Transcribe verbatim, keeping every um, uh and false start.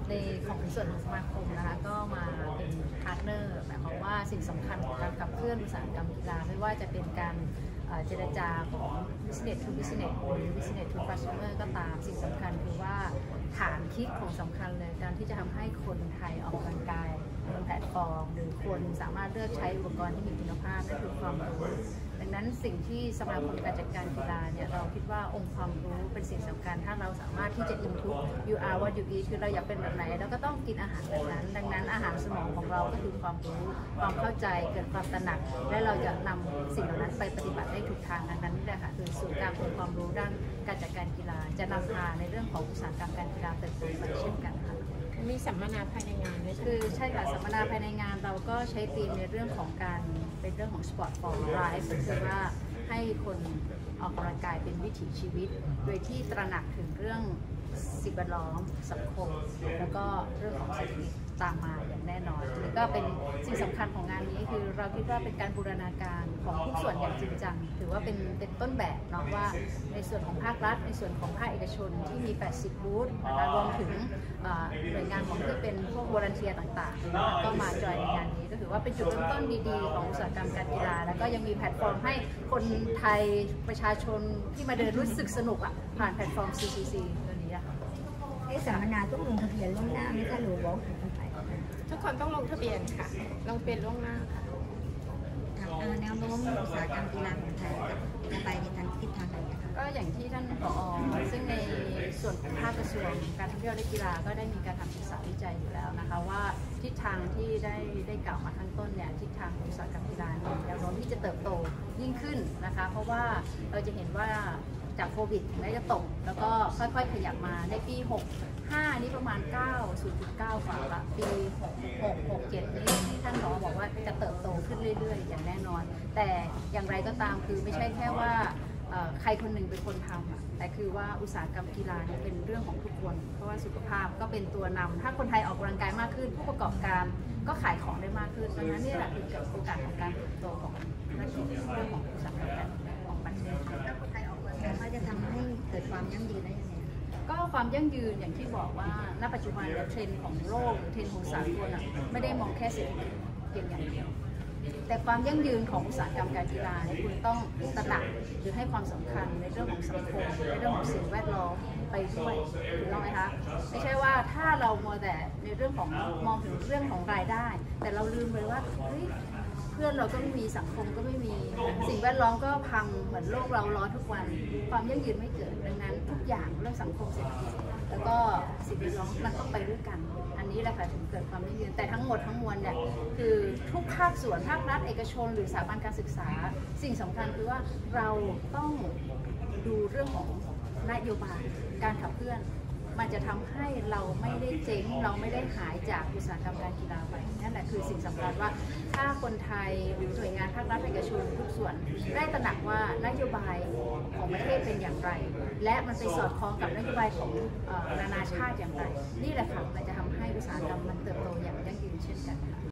ในของส่วนของสมาคมนะคะก็มาเป็นพาร์ทเนอร์หมายความว่าสิ่งสำคัญของการขับเคลื่อนอุตสาหกรรมกีฬาไม่ว่าจะเป็นการเจรจาของ business to business หรือ business to consumer ก็ตามสิ่งสำคัญคือว่าฐานคิดของสำคัญเลยการที่จะทำให้คนไทยออกกำลังกายบนแพลตฟอร์มหรือคนสามารถเลือกใช้อุปกรณ์ที่มีคุณภาพนั่นคือความรู้ดังนั้นสิ่งที่สมาคมการจัดการกีฬาเนี่ยเราคิดว่าองค์ความรู้เป็นสิ่งสำคัญถ้าเราสามารถที่จะ input you are what you eat คือเราอยากเป็นแบบไหนเราก็ต้องกินอาหารแบบนั้นดังนั้นอาหารสมองของเราก็คือความรู้ความเข้าใจเกิดความตระหนักและเราจะนำสิ่งเหล่านั้นไปปฏิบัติได้ถูกทางดังนั้นนี่แหละค่ะคือศูนย์กลางองค์ความรู้ด้านการจัดการกีฬาจะนำพาในเรื่องของอุตสาหกรรมการกีฬาเติบโตไปเช่นกันค่ะมีสัมมนาภายในงานด้วยคือใช่ค่ะสัมมนาภายในงานเราก็ใช้ธีมในเรื่องของการเป็นเรื่องของ Sport for Life คือว่าให้คนออกกำลังกายเป็นวิถีชีวิตโดยที่ตระหนักถึงเรื่องสิ่งแวดล้อมสังคมแล้วก็เรื่องของเศรษฐกิจตามมาอย่างแน่นอนนี่ก็เป็นสิ่งสำคัญของงานนี้คือเราคิดว่าเป็นการบูรณาการของทุกส่วนอย่างจริงจังถือว่าเป็นเป็นต้นแบบเนาะว่าในส่วนของภาครัฐในส่วนของภาคเอกชนที่มีแปดสิบบูธนะคะรวมถึงหน่วยงานของที่เป็นพวกวอลันเทียต่างๆก็มาจอยในงานนี้ก็ถือว่าเป็นจุดเริ่มต้นดีๆของอุตสาหกรรมการกีฬาแล้วก็ยังมีแพลตฟอร์มให้คนไทยประชาชนที่มาเดินรู้สึกสนุกอ่ะผ่านแพลตฟอร์ม ซี ซี ซี ตัวนี้อะค่ะไอ้สัมมนาต้องลงทะเบียนล่วงหน้าไม่ใช่หรือบอกคนไทยทุกคนต้องลงทะเบียนค่ะลงทะเบียนล่วงหน้าค่ะแนวโน้มอุตสาหกรรมกีฬาของไทยจะไปในทางทิศทางไหนคะก็อย่างที่ท่านผอ.ซึ่งในส่วนของภาคกระทรวงการท่องเที่ยวและกีฬาก็ได้มีการทำศึกษาวิจัยอยู่แล้วนะคะว่าทิศทางที่ได้ได้กล่าวมาข้างต้นเนี่ยทิศทางของอุตสาหกรรมกีฬามีแนวโน้มที่จะเติบโตยิ่งขึ้นนะคะเพราะว่าเราจะเห็นว่าจากโควิดแม้จะตกแล้วก็ค่อยๆขยับมาในปีหกสิบห้านี้ประมาณเก้า ศูนย์จุดเก้ากว่าละปีหกสิบหก หกสิบเจ็ดนี้ที่ท่านผอ.บอกว่าจะเติบโตขึ้นเรื่อยๆอย่างแน่นอนแต่อย่างไรก็ตามคือไม่ใช่แค่ว่าใครคนหนึ่งเป็นคนทำแต่คือว่าอุตสาหกรรมกีฬาเป็นเรื่องของทุกคนเพราะว่าสุขภาพก็เป็นตัวนำถ้าคนไทยออกกำลังกายมากขึ้นผู้ประกอบการก็ขายของได้มากขึ้นดังนั้นนี่แหละคือโอกาสของการเติบโตของนักกีฬาเรื่องของอุตสาหกรรมของประเทศถ้าคนไทยออกกำลังกายว่าจะทำให้เกิดความยั่งยืนได้ยังไงก็ความยั่งยืนอย่างที่บอกว่าณปัจจุบันเทรนด์ของโลกเทรนด์ของสากลไม่ได้มองแค่เศรษฐกิจเพียงอย่างเดียวแต่ความยั่งยืนของอุตสาหกรรมการกีฬาคุณต้องตระหนักหรือให้ความสำคัญในเรื่องของสังคมในเรื่องของสิ่งแวดล้อมไปด้วยถูกต้องไหมคะไม่ใช่ว่าถ้าเรามัวแต่ในเรื่องของมองถึงเรื่องของรายได้แต่เราลืมไปว่าเฮ้ยเพื่อนเราก็ไม่มีสังคมก็ไม่มีสิ่งแวดล้อมก็พังเหมือนโลกเราร้อนทุกวันความยั่งยืนไม่เกิดดังนั้นทุกอย่างเรื่องสังคมเศรษฐกิจแล้วก็สิ่งแวดล้อมมันต้องไปด้วยกันอันนี้แหละค่ะถึงเกิดความยั่งยืนแต่ทั้งหมดทั้งมวลเนี่ยคือทุกภาคส่วนภาครัฐเอกชนหรือสถาบันการศึกษาสิ่งสำคัญคือว่าเราต้องดูเรื่องของนโยบายการขับเคลื่อนมันจะทำให้เราไม่ได้เจ๊งเราไม่ได้หายจากอุตสาหกรรมการกีฬาไปนั่นแหละคือสิ่งสำคัญว่าถ้าคนไทยหรือหน่วยงานภาครัฐเอกชนทุกส่วนได้ตระหนักว่านโยบายของประเทศเป็นอย่างไร และมันไปสอดคล้องกับนโยบายของนานาชาติอย่างไรนี่แหละค่ะมันจะทำให้อุตสาหกรรมมันเติบโตอย่างยั่งยืนเช่นกันค่ะ